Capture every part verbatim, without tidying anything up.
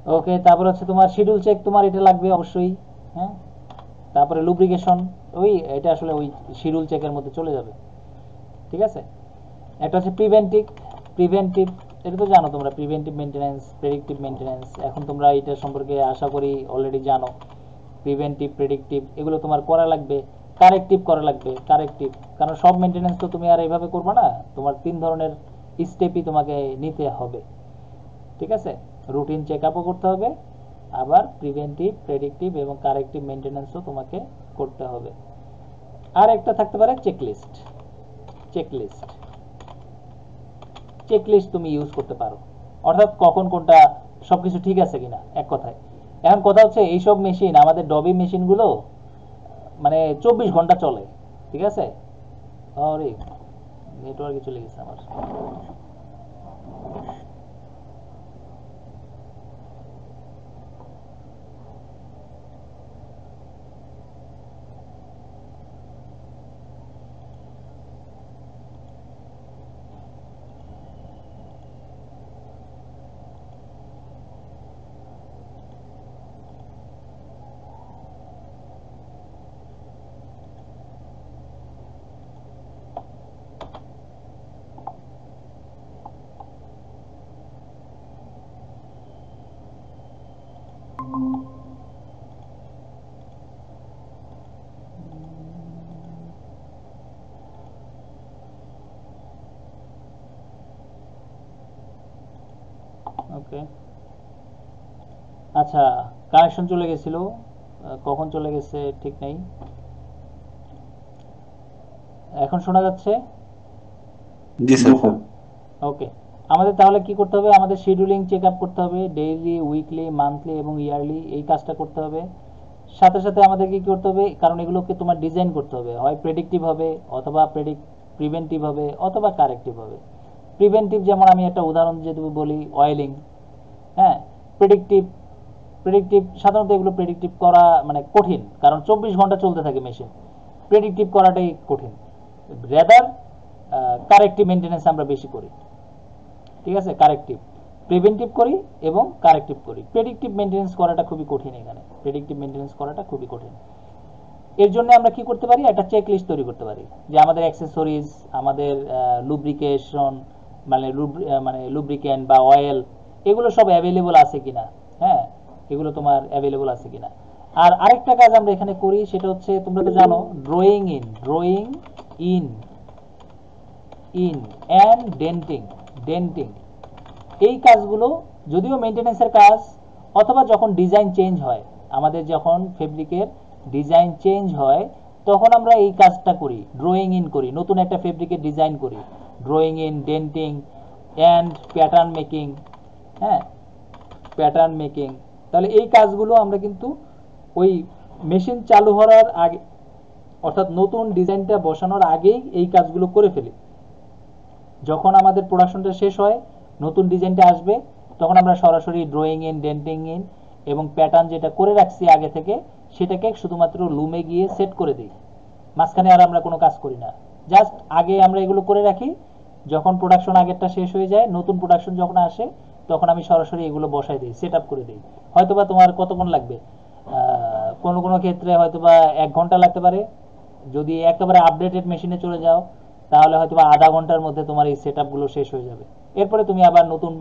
ওকে, তারপর হচ্ছে তোমার শিডিউল চেক, তোমার এটা লাগবে অবশ্যই। হ্যাঁ, তারপরে লুব্রিকেশন, ওই এটা আসলে ওই শিডিউল চেকের মধ্যে চলে যাবে। ঠিক আছে, একটা হচ্ছে প্রিভেন্টিভ। প্রিভেন্টিভ এটা তো জানো তোমরা, প্রিভেন্টিভ মেনটেন্যান্স, প্রেডিক্টিভ মেনটেন্যান্স, এখন তোমরা এটা সম্পর্কে আশা করি অলরেডি জানো। প্রিভেন্টিভ, প্রেডিক্টিভ এগুলো তোমার করা লাগবে। কারেক্টিভ করা লাগবে, কারেক্টিভ, কারণ সব মেনটেন্যান্স তো তুমি আর এইভাবে করবে না, তোমার তিন ধরনের স্টেপই তোমাকে নিতে হবে। ঠিক আছে, রুটিন চেক আপও করতে হবে, আবার প্রিভেন্টিভ, প্রেডিক্টিভ এবং কারেক্টিভ মেনটেন্যান্সও তোমাকে করতে হবে। আর একটা থাকতে পারে চেকলিস্ট। চেকলিস্ট চেকলিস্ট তুমি ইউজ করতে পারো, অর্থাৎ কখন কোনটা সবকিছু ঠিক আছে কিনা এক কথায়। এখন কথা হচ্ছে এইসব মেশিন, আমাদের ডবি মেশিনগুলো মানে চব্বিশ ঘন্টা চলে। ঠিক আছে, আরে নেটওয়ার্কে চলে গেছে আমার। ওকে, আচ্ছা, কানেকশন চলে গেছিল, কখন চলে গেছে ঠিক নেই। এখন শোনা যাচ্ছে? জি স্যার। ওকে, আমাদের তাহলে কি করতে হবে, আমাদের শিডিউলিং চেক আপ করতে হবে, ডেইলি, উইকলি, মান্থলি এবং ইয়ারলি, এই কাজটা করতে হবে। সাথে সাথে আমাদের কি করতে হবে, কারণ এগুলোকে তোমার ডিজাইন করতে হবে, হয় প্রেডিক্টিভ হবে, অথবা প্রেডিক্ট প্রিভেন্টিভ হবে, অথবা কারেক্টিভ হবে। প্রিভেন্টিভ যেমন আমি একটা উদাহরণ যদি বলি, অয়েলিং। হ্যাঁ, প্রেডিক্টিভ প্রেডিক্টিভ সাধারণত এগুলো প্রেডিক্টিভ করা মানে কঠিন, কারণ চব্বিশ ঘন্টা চলতে থাকে মেশিন, প্রেডিক্টিভ করাটাই কঠিন। রেদার কারেক্টিভ মেনটেন্যান্স আমরা বেশি করি। ঠিক আছে, কারেক্টিভ, প্রিভেন্টিভ করি এবং কারেক্টিভ করি। প্রেডিক্টিভ মেনটেন্যান্স করাটা খুবই কঠিন, এখানে প্রেডিক্টিভ মেনটেন্যান্স করাটা খুবই কঠিন। এর জন্য আমরা কি করতে পারি, একটা চেক লিস্ট তৈরি করতে পারি, যে আমাদের অ্যাক্সেসরিজ, আমাদের লুব্রিকেশন মানে মানে লুব্রিকেন্ট বা অয়েল, এগুলো সব অ্যাভেলেবল আছে কিনা। হ্যাঁ, এগুলো তোমার অ্যাভেলেবল আছে কিনা। আর আরেকটা কাজ আমরা এখানে করি, সেটা হচ্ছে তোমরা তো জানো, drawing in drawing in in and denting denting এই কাজগুলো যদিও মেনটেন্যান্সের কাজ, অথবা যখন ডিজাইন চেঞ্জ হয়, আমাদের যখন ফেব্রিকের ডিজাইন চেঞ্জ হয়, তখন আমরা এই কাজটা করি, ড্রয়িং ইন করি, নতুন একটা ফেব্রিকের ডিজাইন করি, drawing in, denting and pattern making. হ্যাঁ, প্যাটার্ন মেকিং, তাহলে এই কাজগুলো আমরা কিন্তু ওই মেশিন চালু হওয়ার আগে, অর্থাৎ নতুন ডিজাইনটা বসানোর আগেই এই কাজগুলো করে ফেলি। যখন আমাদের প্রোডাকশনটা শেষ হয়, নতুন ডিজাইনটা আসবে, তখন আমরা সরাসরি ড্রয়িং ইন, ডেন্টিং ইন এবং প্যাটার্ন যেটা করে রাখছি আগে থেকে, সেটাকে শুধুমাত্র লুমে গিয়ে সেট করে দিই। মাঝখানে আর আমরা কোনো কাজ করি না, জাস্ট আগে আমরা এগুলো করে রাখি। যখন প্রোডাকশন আগেরটা শেষ হয়ে যায়, নতুন প্রোডাকশন যখন আসে, তখন আমি সরাসরি এগুলো বসাই দিই, সেট আপ করে দিই। হয়তোবা তোমার কতক্ষণ লাগবে, কোনো কোনো ক্ষেত্রে হয়তোবা এক ঘন্টা লাগতে পারে। যদি একেবারে আপডেটেড মেশিনে চলে যাও, তাহলে হয়তো বা আধা ঘন্টার মধ্যে তোমার এই সেট আপগুলো শেষ হয়ে যাবে। এরপরে তুমি আবার নতুন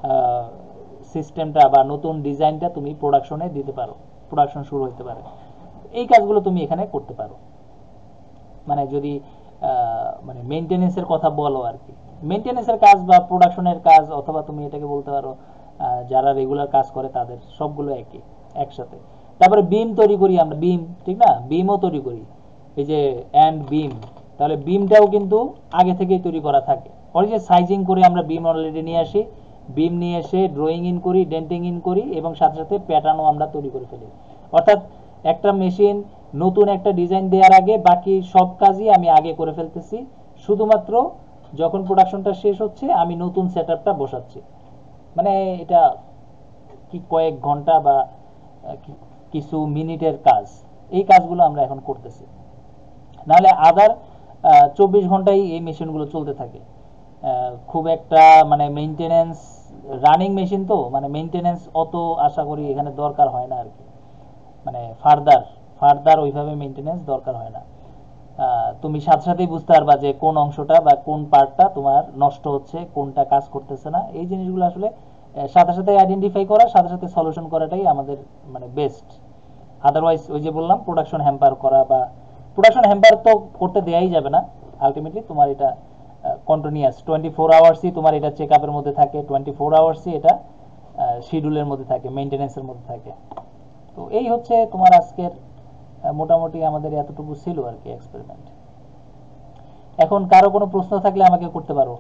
সিস্টেমটা বা নতুন ডিজাইনটা তুমি প্রোডাকশনে দিতে পারো, প্রোডাকশন শুরু হতে পারে। এই কাজগুলো তুমি এখানে করতে পারো, মানে যদি মানে মেনটেনেন্সের কথা বলো আর কি। মেনটেনেন্সের কাজ বা প্রোডাকশনের কাজ, অথবা তুমি এটাকে বলতে পারো যারা রেগুলার কাজ করে তাদের সবগুলো একই, একসাথে। তারপরে বিম তৈরি করি আমরা, বিম, ঠিক না, বিমও তৈরি করি, এই যে অ্যান্ড বিম। তাহলে বিমটাও কিন্তু আগে থেকেই তৈরি করা থাকে, ওই যে সাইজিং করে আমরা বিম অলরেডি নিয়ে আসি, বিম নিয়ে এসে ড্রয়িং ইন করি, ডেন্টিং ইন করি এবং সাথে সাথে প্যাটার্নও আমরা তৈরি করে ফেলি। অর্থাৎ একটা মেশিন নতুন একটা ডিজাইন দেওয়ার আগে বাকি সব কাজই আমি আগে করে ফেলতেছি, শুধুমাত্র যখন প্রোডাকশনটা শেষ হচ্ছে আমি নতুন সেট আপটা বসাচ্ছি। মানে এটা কি কয়েক ঘন্টা বা কিছু মিনিটের কাজ, এই কাজগুলো আমরা এখন করতেছি। নাহলে আদার চব্বিশ ঘন্টাই এই মেশিনগুলো চলতে থাকে, খুব একটা মানে মেনটেনেন্স রানিং মেশিন তো মানে মেইনটেনেন্স অত আশা করি এখানে দরকার হয় না আর কি, মানে ফার্দার ফার্দার ওইভাবে মেইনটেনেন্স দরকার হয় না। আহ, তুমি সাথে সাথেই বুঝতে পারবা যে কোন অংশটা বা কোন পার্টটা তোমার নষ্ট হচ্ছে, কোনটা কাজ করতেছে না। এই জিনিসগুলো আসলে আহ, সাথে সাথে আইডেন্টিফাই করা, সাথে সাথে সলিউশন করাটাই আমাদের মানে বেস্ট। আদারওয়াইজ ওই যে বললাম প্রোডাকশন হ্যাম্পার করা, বা প্রোডাকশন হ্যাম্পার তো করতে দেয়াই যাবে না। আলটিমেটলি তোমার এটা কন্টিনিউয়াস টোয়েন্টি ফোর আওয়ার্সই তোমার এটা চেক আপের মধ্যে থাকে, টোয়েন্টি ফোর আওয়ার্সই এটা শিডিউলের মধ্যে থাকে, মেনটেন্যান্সের মধ্যে থাকে। তো এই হচ্ছে তোমার আজকের আহ, মোটামুটি আমাদের এতটুকু ছিল আর কি এক্সপেরিমেন্ট। এখন কারো কোনো প্রশ্ন থাকলে আমাকে করতে পারো।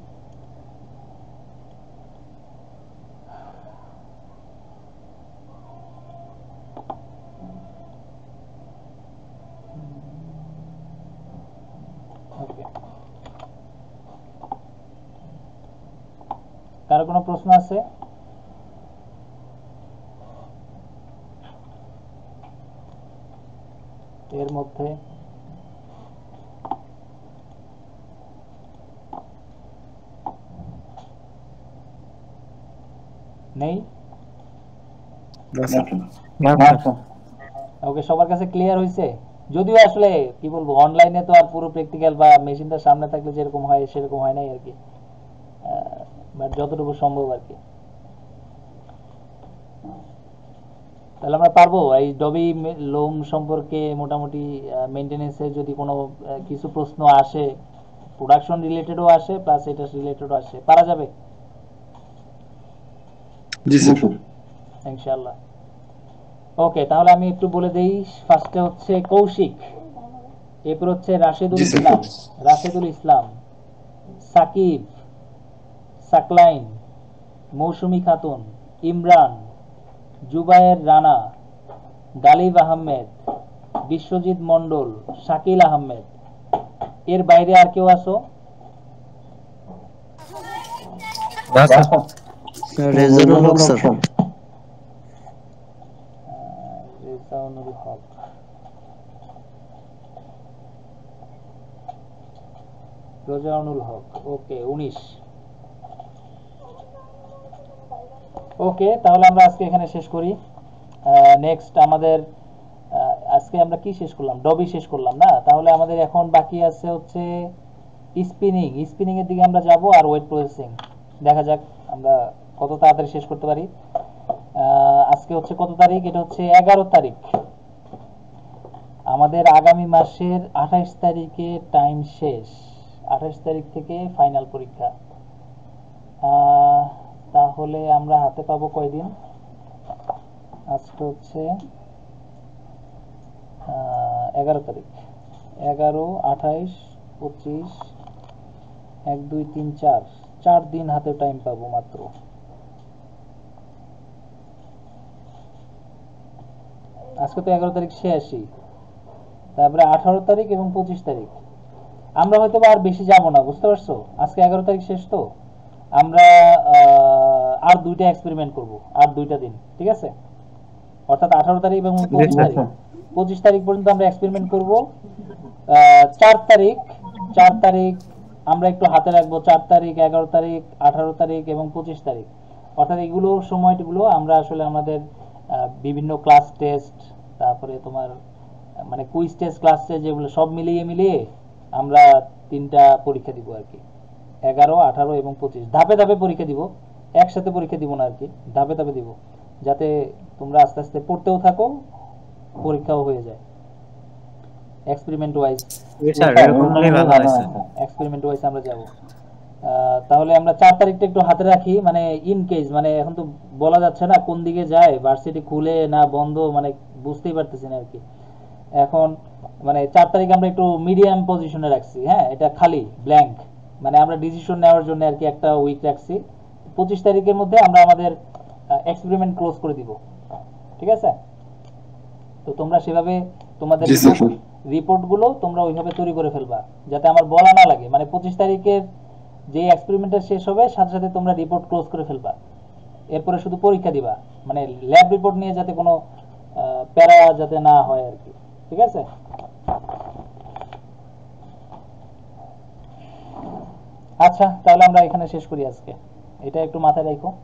ওকে, কারো কোনো প্রশ্ন আছে? এর মধ্যে নেই? ওকে, সবার কাছে ক্লিয়ার হয়েছে? যদিও আসলে কি বলবো, অনলাইনে তো আর পুরো প্র্যাকটিক্যাল বা মেশিনটা সামনে থাকলে যেরকম হয় সেরকম হয় নাই আর কি, বাট যতটুকু সম্ভব আর কি। তাহলে আমরা পারবো এই ডবি লোম সম্পর্কে মোটামুটি মেনটেনেন্সের যদি কোনো আহ, কিছু প্রশ্ন আসে, প্রোডাকশন রিলেটেডও আসে প্লাস এটা রিলেটেডও আসে, পারা যাবে জি স্যার। ইনশাআল্লাহ। ওকে, তাহলে আমি একটু বলে দেই। ফার্স্টে হচ্ছে কৌশিক, এরপর হচ্ছে রাশেদুল জি স্যার। ইসলাম, রাশেদুল ইসলাম, সাকিব, সাকলাইন, মৌসুমী খাতুন, ইমরান, জুবায়ের রানা, গালিব আহমেদ, বিশ্বজিৎ মন্ডল, শাকিল আহমেদ। এর বাইরে আর কেউ আসো? রেজাউল হক স্যার। রেজাউল হক, রেজাউল হক, ওকে উনিশ। ওকে, তাহলে আমরা আজকে এখানে শেষ করি। নেক্সট আমাদের আহ, আজকে আমরা কি শেষ করলাম? ডবি শেষ করলাম না? তাহলে আমাদের এখন বাকি আছে হচ্ছে স্পিনিং। স্পিনিং এর দিকে আমরা যাব, আর ওয়েট প্রসেসিং। দেখা যাক আমরা কত তাড়াতাড়ি শেষ করতে পারি। আহ, আজকে হচ্ছে কত তারিখ? এটা হচ্ছে এগারো তারিখ। আমাদের আগামী মাসের আঠাশ তারিখে টাইম শেষ, আঠাশ তারিখ থেকে ফাইনাল পরীক্ষা। আহ, তাহলে আমরা হাতে পাবো কয়দিন? আজকে হচ্ছে এগারো তারিখ, এগারো, আঠাইশ, পঁচিশ, এক দুই তিন চার, চার দিন হাতে টাইম পাবো মাত্র। আজকে তো এগারো তারিখ শেষই, তারপরে আঠারো তারিখ এবং পঁচিশ তারিখ আমরা হয়তো আর বেশি যাব না, বুঝতে পারছো? আজকে এগারো তারিখ শেষ, তো আমরা আহ, আর দুইটা এক্সপেরিমেন্ট করব, আর দুইটা দিন, ঠিক আছে? অর্থাৎ আঠারো তারিখ এবং পঁচিশ তারিখ, পঁচিশ তারিখ পর্যন্ত আমরা এক্সপেরিমেন্ট করব। চার তারিখ, চার তারিখ আমরা একটু হাতে রাখবো। চার তারিখ, এগারো তারিখ, আঠারো তারিখ এবং পঁচিশ তারিখ, অর্থাৎ এগুলো সময়গুলো আমরা আসলে আমাদের আহ, বিভিন্ন ক্লাস টেস্ট, তারপরে তোমার আহ, মানে কুইজ টেস্ট, ক্লাস টেস্ট, যেগুলো সব মিলিয়ে মিলিয়ে আমরা তিনটা পরীক্ষা দিব আর কি। এগারো, আঠারো এবং পঁচিশ ধাপে ধাপে পরীক্ষা দিব, একসাথে পরীক্ষা দিব না আর কি, ধাপে ধাপে দিব, যাতে তোমরা আস্তে আস্তে পড়তেও থাকো, পরীক্ষাও হয়ে যায় এক্সপেরিমেন্ট ওয়াইজ। স্যার এরকম হলেই ভালো হয় স্যার। এক্সপেরিমেন্ট ওয়াইজ আমরা যাব। তাহলে আমরা চার তারিখটা একটু হাতে রাখি, মানে ইন কেস, মানে এখন তো বলা যাচ্ছে না কোন দিকে যায়, ভার্সিটি খুলে না বন্ধ, মানে বুঝতেই পারতেছি না আর কি এখন। মানে চার তারিখ আমরা একটু মিডিয়াম পজিশনে রাখছি, হ্যাঁ, এটা খালি ব্ল্যাঙ্ক, মানে আমরা ডিসিশন নেওয়ার জন্য আর কি একটা উইক রাখছি। পঁচিশ তারিখের মধ্যে আমরা আমাদের এক্সপেরিমেন্ট ক্লোজ করে দিব, ঠিক আছে? তো তোমরা সেভাবে তোমাদের জি স্যার। রিপোর্টগুলো তোমরা ওইভাবে তৈরি করে ফেলবা, যাতে আমার বলা না লাগে। মানে পঁচিশ তারিখের যে এক্সপেরিমেন্টটা শেষ হবে সাথে সাথে তোমরা রিপোর্ট ক্লোজ করে ফেলবা, এরপরে শুধু পরীক্ষা দিবা, মানে ল্যাব রিপোর্ট নিয়ে যাতে কোনো আহ, প্যারা যাতে না হয় আর কি, ঠিক আছে? আচ্ছা, তাহলে আমরা এখানে শেষ করি আজকে। এটা একটু মাথায় রাখো।